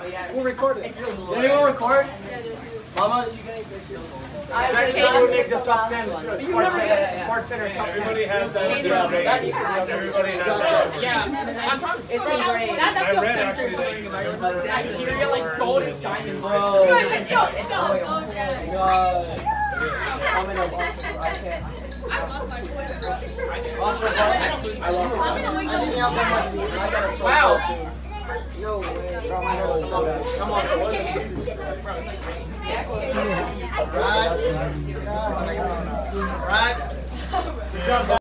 We'll record it. It's really Did anyone record? Mama, did you get any pictures? Jackson will make the top 10 Sports Center top 10. Everybody has that. That needs to be on there. Everybody has that. Yeah, It's engraved. that's I still read century actually building. I hear you like gold and diamond. Bro. It's oil. God. I'm in a loss. I can't. I lost my voice, bro. I lost it. I got a soul Wow. too. Yo, bro, my hair looks so good. Come on, bro. Right. Right.